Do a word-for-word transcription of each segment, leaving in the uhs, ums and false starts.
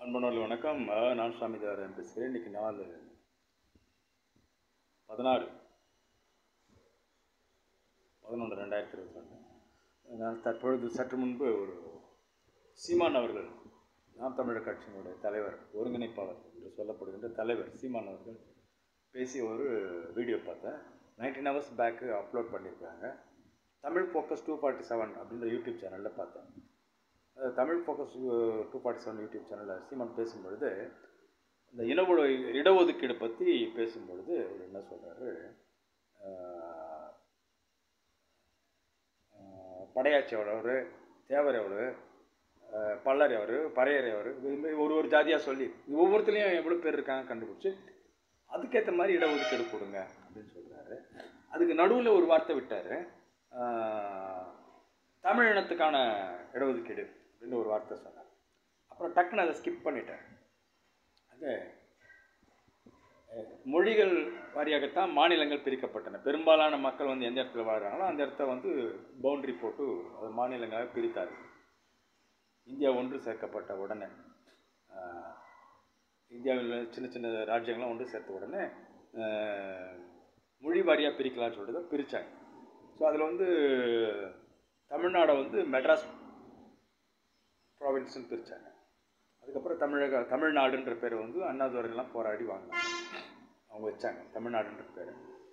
அன்பனோர்கள் வணக்கம். நான் சுவாமி தேவராஜன் பேசுகிறேன். இன்றைக்கி நாள் பதினாறு பதினொன்று ரெண்டாயிரத்தி இருபத்தி ரெண்டு. நான் தற்பொழுது சற்று முன்பு ஒரு சீமான் அவர்கள், நாம் தமிழர் கட்சியினுடைய தலைவர், ஒருங்கிணைப்பாளர் என்று சொல்லப்படுகின்ற தலைவர் சீமான் அவர்கள் பேசி ஒரு வீடியோ பார்த்தேன். நைன்டீன் ஹவர்ஸ் பேக்கு அப்லோட் பண்ணியிருக்காங்க. Tamil focus two forty seven அப்படின்ற யூடியூப் சேனலில் பார்த்தேன். Tamil focus two forty seven YouTube சேனலில் சீமான் பேசும்பொழுது இந்த இனவொழு இடஒதுக்கீடு பற்றி பேசும்பொழுது அவர் என்ன சொல்கிறாரு, படையாச்சி எவ்வளவு, தேவர் எவ்வளவு, பல்லர் எவர், பறையர் எவர், ஒரு ஒரு ஜாதியாக சொல்லி ஒவ்வொருத்தலையும் எவ்வளோ பேர் இருக்காங்க கண்டுபிடிச்சி அதுக்கேற்ற மாதிரி இடஒதுக்கீடு கொடுங்க அப்படின்னு சொல்கிறாரு. அதுக்கு நடுவில் ஒரு வார்த்தை விட்டார், தமிழ் இனத்துக்கான இடஒதுக்கீடு அப்படின்னு ஒரு வார்த்தை சொன்னார். அப்புறம் டக்குன்னு அதை ஸ்கிப் பண்ணிட்டேன். அது மொழிகள் வாரியாகத்தான் மாநிலங்கள் பிரிக்கப்பட்டன. பெரும்பாலான மக்கள் வந்து எந்த இடத்துல வாழ்கிறாங்களோ அந்த இடத்த வந்து பவுண்டரி போட்டு அது மாநிலங்களாக பிரித்தார். இந்தியா ஒன்று சேர்க்கப்பட்ட உடனே, இந்தியாவில் சின்ன சின்ன ராஜ்யங்கள்லாம் ஒன்று சேர்த்த உடனே மொழி வாரியாக பிரிக்கலாம்னு சொல்லிட்டு தான் பிரித்தாங்க. ஸோ அதில் வந்து தமிழ்நாடை வந்து மெட்ராஸ் ப்ராவின்ஸ்ன்னு பிரித்தாங்க. அதுக்கப்புறம் தமிழக தமிழ்நாடுன்ற பேரை வந்து அண்ணாதுரைலாம் போராடி வாங்கினாங்க, அவங்க வச்சாங்க தமிழ்நாடுன்ற பேர்.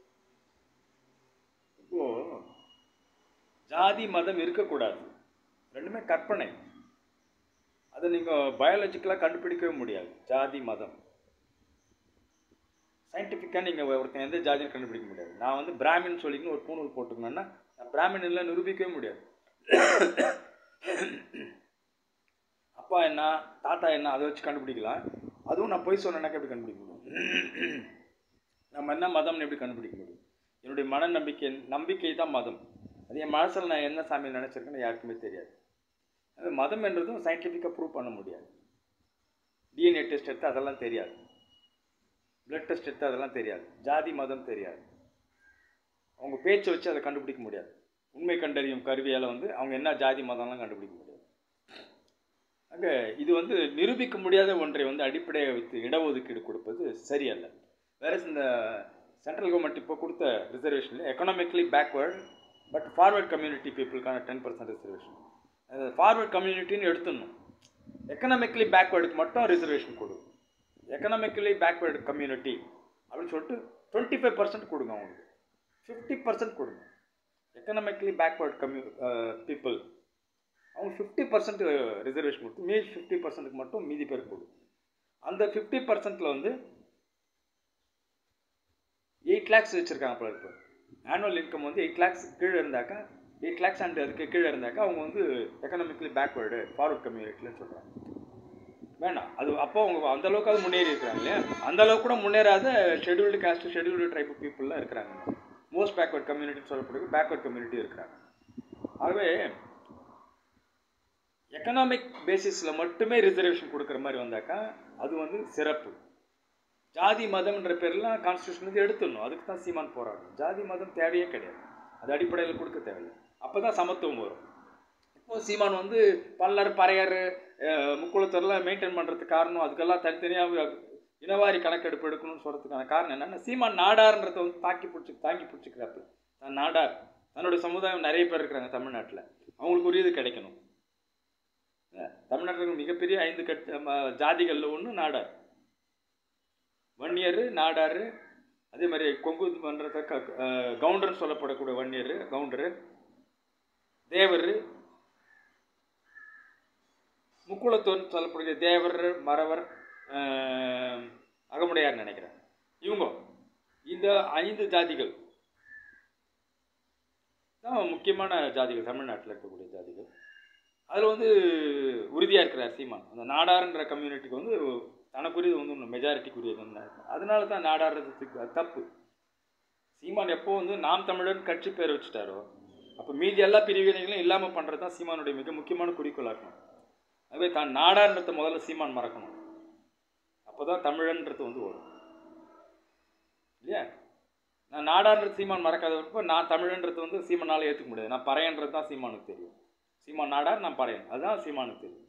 இப்போது ஜாதி மதம் இருக்கக்கூடாது, ரெண்டுமே கற்பனை. அதை நீங்கள் பயாலஜிக்கலாக கண்டுபிடிக்கவே முடியாது. ஜாதி மதம் சயின்டிஃபிக்காக நீங்கள் ஒருத்தன் எந்த ஜாதியும் கண்டுபிடிக்க முடியாது. நான் வந்து பிராமின் சொல்லிங்கன்னு ஒரு பூணூல் போட்டுக்கணுன்னா நான் பிராமின் எல்லாம் நிரூபிக்கவே முடியாது. அப்பா என்ன தாத்தா என்ன அதை வச்சு கண்டுபிடிக்கலாம். அதுவும் நான் போய் சொன்னேன்னாக்க எப்படி கண்டுபிடிக்க முடியும்? நம்ம என்ன மதம்னு எப்படி கண்டுபிடிக்க முடியும்? என்னுடைய மன நம்பிக்கை நம்பிக்கை தான் மதம். அது என் மனசில் நான் என்ன சாமியை நினச்சிருக்கேன்னு யாருக்குமே தெரியாது. அது மதம் என்றதும் சயின்டிஃபிக்காக ப்ரூவ் பண்ண முடியாது. டிஎன்ஏ டெஸ்ட் எடுத்து அதெல்லாம் தெரியாது, பிளட் டெஸ்ட் எடுத்து அதெல்லாம் தெரியாது, ஜாதி மதம் தெரியாது. அவங்க பேச்சை வச்சு அதை கண்டுபிடிக்க முடியாது. உண்மை கண்டறியும் கருவியால் வந்து அவங்க என்ன ஜாதி மதம்லாம் கண்டுபிடிக்க முடியாது. அங்கே இது வந்து நிரூபிக்க முடியாத ஒன்றை வந்து அடிப்படையை வைத்து இடஒதுக்கீடு கொடுப்பது சரியல்ல. வேற இந்த சென்ட்ரல் கவர்மெண்ட் இப்போ கொடுத்த ரிசர்வேஷனில் economically backward but forward community பீப்புளுக்கான டென் பர்சன்ட் ரிசர்வேஷன். அது ஃபார்வர்ட் கம்யூனிட்டின்னு எடுத்துடணும். எக்கனாமிக்கலி பேக்வேர்டுக்கு மட்டும் ரிசர்வேஷன் கொடுக்கும். எக்கனாமிக்கலி பேக்வேர்டு கம்யூனிட்டி அப்படின்னு சொல்லிட்டு டுவெண்ட்டி ஃபைவ் பர்சன்ட் கொடுங்க, அவங்களுக்கு ஃபிஃப்டி பர்சன்ட் கொடுங்க. எக்கனாமிக்கலி பேக்வேர்டு கம்யூ பீப்புள் அவங்க ஃபிஃப்டி பர்சன்ட் ரிசர்வேஷன் கொடுத்து மீதி ஃபிஃப்டி பர்சன்ட்டுக்கு மட்டும் மீதி பேர் கொடுக்கும். அந்த ஃபிஃப்டி பர்சன்ட்டில் வந்து எயிட் லேக்ஸ் வச்சுருக்காங்க. இப்போ இப்போ ஆனுவல் இன்கம் வந்து எயிட் லேக்ஸ் கீழே இருந்தாக்கா, எயிட் லேக்ஸ் அண்ட் அதுக்கு கீழே இருந்தாக்கா அவங்க வந்து எக்கனாமிக்கலி பேக்வேர்டு ஃபார்வர்ட் கம்யூனிட்டின்னு சொல்கிறாங்க. வேணாம், அது அப்போ அவங்க அந்தளவுக்கு அது முன்னேறி இருக்கிறாங்க இல்லையா? அந்தளவுக்கு கூட முன்னேறாத ஷெட்யூல்டு காஸ்ட் ஷெட்யூல்டு ட்ரைப் பீப்புளெலாம் இருக்கிறாங்க. மோஸ்ட் பேக்வர்ட் கம்யூனிட்டின்னு சொல்லக்கூடிய பேக்வர்ட் கம்யூனிட்டி இருக்கிறாங்க. ஆகவே எக்கனாமிக் பேசிஸில் மட்டுமே ரிசர்வேஷன் கொடுக்குற மாதிரி வந்தாக்கா அது வந்து சிறப்பு. ஜாதி மதம்ன்ற பேர்லாம் கான்ஸ்டியூஷன்லேருந்து எடுத்துடணும். அதுக்கு தான் சீமான் போராடணும். ஜாதி மதம் தேவையே கிடையாது, அது அடிப்படையில் கொடுக்க தேவையில்லை. அப்போ தான் சமத்துவம் வரும். இப்போது சீமான் வந்து பல்லர் பறையர் முக்குளத்தூர்லாம் மெயின்டைன் பண்ணுறதுக்கு காரணம், அதுக்கெல்லாம் தனித்தனியாக இனவாரி கணக்கெடுப்பு எடுக்கணும்னு சொல்கிறதுக்கான காரணம் என்னென்னா, சீமான் நாடார்ன்றதை வந்து தாக்கி பிடிச்சி தாங்கி பிடிச்சிக்கிறாப்பு. தான் நாடார், தன்னுடைய சமுதாயம் நிறைய பேர் இருக்கிறாங்க தமிழ்நாட்டில், அவங்களுக்கு ஒரு இது கிடைக்கணும். தமிழ்நாட்டில் மிகப்பெரிய ஐந்து கட்சி ஜாதிகளில் ஒன்று நாடார். வன்னியர், நாடார், அதே மாதிரி கொங்கு மன்றத்தை கவுண்டர்னு சொல்லப்படக்கூடிய வன்னியர், கவுண்டரு, தேவர், முக்குளத்தூர்னு சொல்லக்கூடிய தேவர், மறவர், அகமுடையார் நினைக்கிறேன். இவங்க இந்த ஐந்து ஜாதிகள் தான் முக்கியமான ஜாதிகள் தமிழ்நாட்டில் இருக்கக்கூடிய ஜாதிகள். அதில் வந்து உறுதியாக இருக்கிறார் சீமான். அந்த நாடார்ன்ற கம்யூனிட்டிக்கு வந்து தனக்குரியது வந்து மெஜாரிட்டிக்குரியது வந்து, அதனால தான் நாடாடுறதுக்கு தப்பு. சீமான் எப்போ வந்து நாம் தமிழர் கட்சி பேர் வச்சுட்டாரோ அப்போ மீதி எல்லா பிரிவினைகளும் இல்லாமல் பண்ணுறது தான் சீமானுடைய மிக முக்கியமான குறிக்கோளாக இருக்கணும். அதுவே தான் நாடார்ன்றதை முதல்ல சீமான் மறக்கணும். அப்போ தான் தமிழன்றது வந்து வரும் இல்லையா? நான் நாடார்ன்றது சீமான் மறக்காதப்போ நான் தமிழன்றது வந்து சீமானால் ஏற்றுக்க முடியாது. நான் பறையன்றது தான் சீமானுக்கு தெரியும். சீமான் நாடார், நான் பறையன், அதுதான் சீமானுக்கு தெரியும்.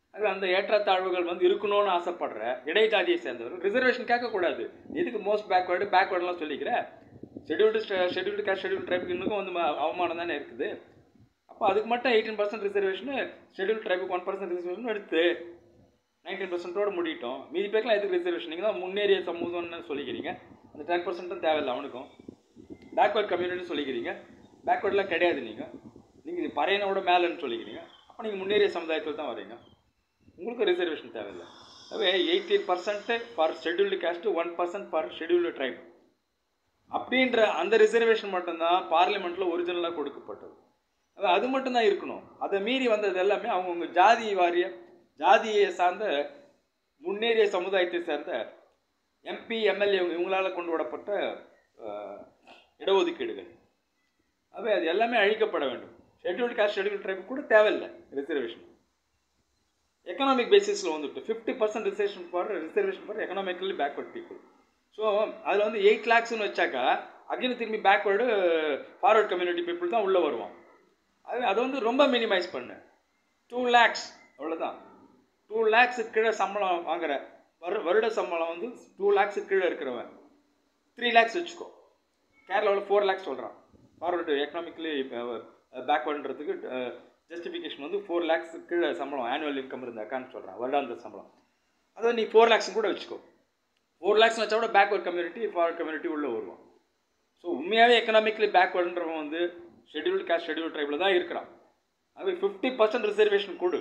அது அந்த ஏற்றத்தாழ்வுகள் வந்து இருக்கணும்னு ஆசைப்படுற இடைஜாதியை சேர்ந்தவர் ரிசர்வேஷன் கேட்கக்கூடாது. எதுக்கு மோஸ்ட் பேக்வேர்டு பேக்வேர்டெலாம் சொல்லிக்கிற? ஷெடியூல்டு ஷெடியூல்டு கேஸ்ட் ஷெடியூல்டு ட்ரைபுக்கு இன்னும் வந்து அவமானம் தானே இருக்குது. அப்போ அதுக்கு மட்டும் எயிட்டீன் பர்சன்ட் ரிசர்வேஷனு, ஷெடியூல் ட்ரைபுக்கு ஒன் பர்சன்ட் ரிசர்வேஷன் எடுத்து நைன்டீன் பர்சன்ட்டோடு முடிட்டோம். மீதி பேருக்குலாம் எதுக்கு ரிசர்வேஷன்? நீங்கள் தான் முன்னேறிய சமூகம்னு சொல்லிக்கிறீங்க. அந்த டென் பர்சன்ட்டும் தேவையில்லை அவனுக்கும். பேக்வேர்ட் கம்யூனிட்டின்னு சொல்லிக்கிறீங்க. பேக்வேர்டெலாம் கிடையாது. நீங்கள் நீங்கள் பறையனோட மேலேன்னு சொல்லிக்கிறீங்க. அப்போ நீங்கள் முன்னேறிய சமுதாயத்தில் தான் வரீங்க. உங்களுக்கு ரிசர்வேஷன் தேவையில்லை. அவே eighteen percent for scheduled caste, one percent for scheduled tribe அப்படின்ற அந்த ரிசர்வேஷன் மட்டும்தான் பார்லிமெண்ட்டில் ஒரிஜினலாக கொடுக்கப்பட்டது. அது மட்டும்தான் இருக்கணும். அதை மீறி வந்தது எல்லாமே அவங்கவுங்க ஜாதி வாரிய ஜாதியை சார்ந்த முன்னேறிய சமுதாயத்தை சேர்ந்த எம்பி எம்எல்ஏ இவங்களால் கொண்டு வரப்பட்ட இடஒதுக்கீடுகள். அவை அது எல்லாமே அழிக்கப்பட வேண்டும். ஷெட்யூல்டு காஸ்ட் ஷெட்யூல்டு ட்ரைப் கூட தேவையில்லை ரிசர்வேஷன். எக்கனாமிக் பேசிஸில் வந்துட்டு fifty percent reservation for reservation for economically backward people. So அதில் வந்து எயிட் லேக்ஸ்னு வச்சாக்கா அகைன் திரும்பி பேக்வேர்டு ஃபார்வர்ட் கம்யூனிட்டி பீப்புள் தான் உள்ளே வருவான். அது அதை வந்து ரொம்ப மினிமைஸ் பண்ணு. டூ லேக்ஸ் அவ்வளோதான். டூ லேக்ஸுக்கு கீழே சம்பளம் வாங்குற வரு வருட சம்பளம் வந்து டூ லேக்ஸுக்கு கீழே இருக்கிறவன் த்ரீ லேக்ஸ் வச்சுக்கோ. கேரளாவில் ஃபோர் லேக்ஸ் சொல்கிறான். ஃபார்வர்டு எக்கனாமிக்கலி பேக்வேர்டுன்றதுக்கு ஜஸ்டிஃபிகேஷன் வந்து ஃபோர் லேக்ஸுக்கு கீழே சம்பளம் ஆனுவல் இன்கம் இருந்தாக்கான்னு சொல்கிறான், வருடாந்திர சம்பளம். அதை நீ ஃபோர் லேக்ஸும் கூட வச்சுக்கோ. ஃபோர் லேக்ஸ் வச்சா கூட பேக்வர்ட் கம்யூனிட்டி ஃபார்வர்ட் கம்யூனிட்டி உள்ளே வருவான். ஸோ உண்மையாகவே எக்கனாமிக்கலி பேக்வேர்டுன்றவன் வந்து ஷெட்யூல்டு காஸ்ட் ஷெட்யூல்டு ட்ரைபில் தான் இருக்கிறான். அது ஃபிஃப்டி பர்சன்ட் ரிசர்வேஷன் கொடு.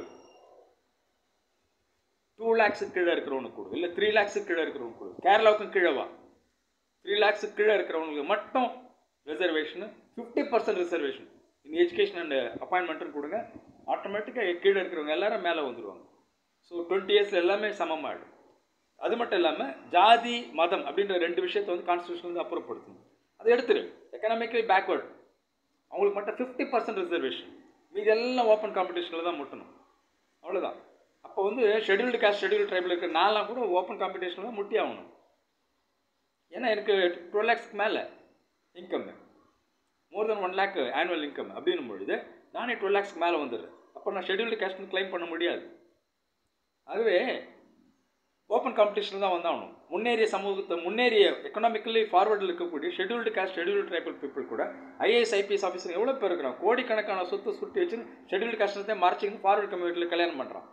டூ லேக்ஸுக்கு கீழே இருக்கிறவனுக்கு கொடு, இல்லை த்ரீ லேக்ஸுக்கு கீழே இருக்கிறவனுக்கு கொடு. கேரளாவுக்கும் கீழேவா த்ரீ லேக்ஸுக்கு கீழே இருக்கிறவங்களுக்கு மட்டும் ரிசர்வேஷனு, ஃபிஃப்டி பர்சன்ட் ரிசர்வேஷன் இந்த எஜுகேஷன் அண்ட் அப்பாயின்மெண்ட்டுன்னு கொடுங்க. ஆட்டோமேட்டிக்காக கீழே இருக்கிறவங்க எல்லாரும் மேலே வந்துடுவாங்க. ஸோ டுவெண்ட்டி இயர்ஸில் எல்லாமே சமமாகிடும். அது மட்டும் இல்லாமல் ஜாதி மதம் அப்படின்ற ரெண்டு விஷயத்தை வந்து கான்ஸ்டியூஷன் வந்து அப்புறப்படுத்தணும். அதை எடுத்துரு. எக்கனாமிக்கலி பேக்வேர்டு அவங்களுக்கு மட்டும் ஃபிஃப்டி பர்சன்ட் ரிசர்வேஷன், மீது எல்லாம் ஓப்பன் காம்படிஷனில் தான் முட்டணும். அவ்வளோதான். அப்போ வந்து ஷெட்யூல்டு காஸ்ட் ஷெட்யூல்டு ட்ரைபில் இருக்கிற நாலாம் கூட ஓப்பன் காம்படிஷனில் தான் முட்டி ஆகணும். ஏன்னா எனக்கு டுவெல் லேக்ஸ்க்கு மேலே income, more than one lakh annual income அப்படின்னும் பொழுது நானே டுவெல் லேக்ஸ்க்கு மேலே வந்துடுறேன். அப்போ நான் ஷெட்யூல்டு காஸ்ட்னு கிளைம் பண்ண முடியாது. ஆகவே ஓப்பன் காம்படிஷன் தான் வந்தாகணும். முன்னேறிய சமூகத்தை முன்னேறிய எக்கனாமிக்கலி ஃபார்வர்டில் இருக்கக்கூடிய scheduled caste scheduled tribal people கூட ஐஏஎஸ் ஐபிஎஸ் ஆஃபீஸர் எவ்வளோ பேர் இருக்கிறான். கோடிக்கணக்கான சொத்தை சுட்டி வச்சு ஷெட்யூல்டு காஸ்ட் மார்ச்சிங் ஃபார்வர்டு கம்யூனிட்டியில் கல்யாணம் பண்ணுறான்.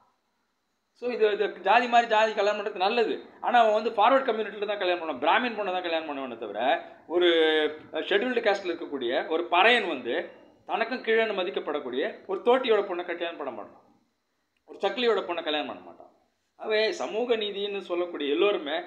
ஸோ இது இது ஜாதி மாதிரி ஜாதி கல்யாணம் பண்ணுறது நல்லது. ஆனால் அவன் வந்து ஃபார்வர்ட் கம்யூனிட்டியில் தான் கல்யாணம் பண்ணுவான், பிராமின் பொண்ணை தான் கல்யாணம் பண்ணுவானே தவிர ஒரு ஷெட்யூல்டு காஸ்ட்டில் இருக்கக்கூடிய ஒரு பறையன் வந்து தனக்கும் கீழே மதிக்கப்படக்கூடிய ஒரு தோட்டியோட பொண்ணை கல்யாணம் பண்ண மாட்டான், ஒரு சக்கிலியோட பொண்ணை கல்யாணம் பண்ண மாட்டான். அவே சமூக நீதினு சொல்லக்கூடிய எல்லோருமே,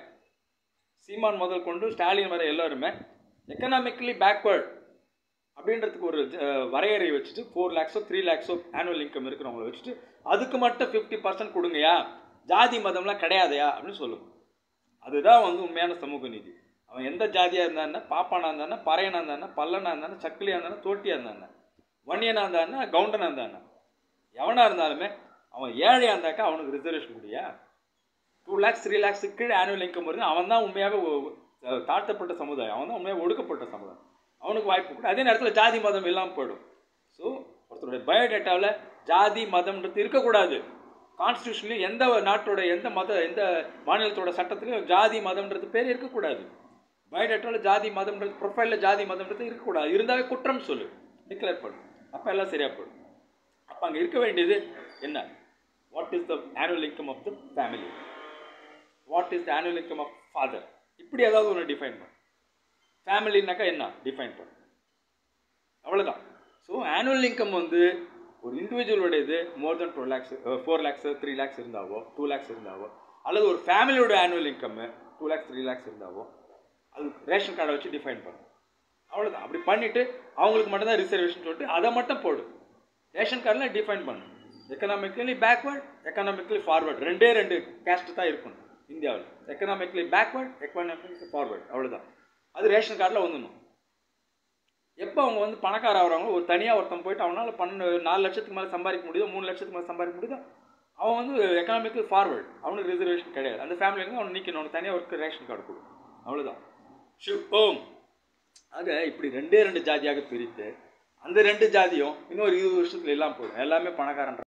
சீமான் முதல் கொண்டு ஸ்டாலின் வரை எல்லோருமே எக்கனாமிக்கலி பேக்வேர்டு அப்படின்றதுக்கு ஒரு வரையறை வச்சுட்டு ஃபோர் லேக்ஸோ த்ரீ லேக்ஸோ ஆனுவல் இன்கம் இருக்கிறவங்கள வச்சுட்டு அதுக்கு மட்டும் ஃபிஃப்டி பர்சன்ட் கொடுங்கயா, ஜாதி மதம்லாம் கிடையாதையா அப்படின்னு சொல்லுங்க. அதுதான் வந்து உண்மையான சமூக நீதி. அவன் எந்த ஜாதியாக இருந்தான்னா, பாப்பானா இருந்தானா, பறையனா இருந்தானா, பல்லனா இருந்தானா, சக்கிலியாக இருந்தானா, தோட்டியாக இருந்தானா, வன்னியனாக இருந்தானா, கவுண்டனாக இருந்தானா, எவனாக இருந்தாலுமே அவன் ஏழையாக இருந்தாக்கா அவனுக்கு ரிசர்வேஷன் கொடுயா. டூ லேக்ஸ் த்ரீ லேக்ஸுக்கு கீழே ஆனுவல் இன்கம் வருது. அவன் தான் உண்மையாக தாழ்த்தப்பட்ட சமுதாயம், அவன் தான் உண்மையாக ஒடுக்கப்பட்ட சமுதாயம். அவனுக்கு வாய்ப்பு கூட. அதே நேரத்தில் ஜாதி மதம் இல்லாமல் போயிடும். ஸோ ஒருத்தருடைய பயோடேட்டாவில் ஜாதி மதம்ன்றது இருக்கக்கூடாது. கான்ஸ்டியூஷன்லையும் எந்த நாட்டோட எந்த மத எந்த மாநிலத்தோட சட்டத்திலையும் ஜாதி மதம்ன்றது பேர் இருக்கக்கூடாது. பயோடேட்டாவில் ஜாதி மதம்ன்றது ப்ரொஃபைலில் ஜாதி மதம்ன்றது இருக்கக்கூடாது. இருந்தாவே குற்றம் சொல்லு, டிக்ளேர் பண்ணு, அப்போ எல்லாம் சரியாக போடும். அப்போ அங்கே இருக்க வேண்டியது என்ன? What is the annual income of the family, what is the annual income of father, இப்படி ஏதாவது ஒன்று டிஃபைன் பண்ணு. ஃபேமிலினாக்கா என்ன டிஃபைன் பண்ணு, அவ்வளோதான். ஸோ ஆனுவல் இன்கம் வந்து ஒரு இண்டிவிஜுவலோடையது more than two lakhs four lakhs three lakhs இருந்தாவோ, டூ லேக்ஸ் இருந்தாவோ, அல்லது ஒரு ஃபேமிலியோட ஆனுவல் இன்கம்மு டூ லேக்ஸ் த்ரீ லேக்ஸ் இருந்தாவோ அது ரேஷன் கார்டை வச்சு டிஃபைன் பண்ணும். அவ்வளோதான். அப்படி பண்ணிவிட்டு அவங்களுக்கு மட்டும்தான் ரிசர்வேஷன் சொல்லிட்டு அதை மட்டும் போடு. ரேஷன் கார்டில் டிஃபைன் பண்ணு. எக்கனாமிக்கலி பேக்வேர்ட், எக்கனாமிக்கலி ஃபார்வர்ட், ரெண்டே ரெண்டு கேஸ்ட்டு தான் இருக்கணும் இந்தியாவில். எக்கனாமிக்கலி பேக்வேர்ட், எக்கனாமிக்கலி ஃபார்வர்ட், அவ்வளோதான். அது ரேஷன் கார்டில் வந்துடணும். எப்போ அவங்க வந்து பணக்கார ஆகிறாங்களோ, ஒரு தனியாக ஒருத்தன் போயிட்டு அவனால் பன்னெண்டு நாலு லட்சத்துக்கு மேலே சம்பாதிக்க முடியுதோ, மூணு லட்சத்துக்கு மேலே சம்பாதிக்க முடியுதோ, அவன் வந்து எக்கனாமிக்கல் ஃபார்வர்டு, அவனுக்கு ரிசர்வேஷன் கிடையாது. அந்த ஃபேமிலியிலேருந்து அவனை நீக்கணும், அவனுக்கு தனியாக ஒரு ரேஷன் கார்டு கொடு, அவ்வளோதான். ஷிவ் ஓம். ஆக இப்படி ரெண்டே ரெண்டு ஜாதியாக பிரித்து அந்த ரெண்டு ஜாதியும் இன்னொரு இருபது வருஷத்துல எல்லாம் போயிடும். எல்லாமே பணக்காரன்.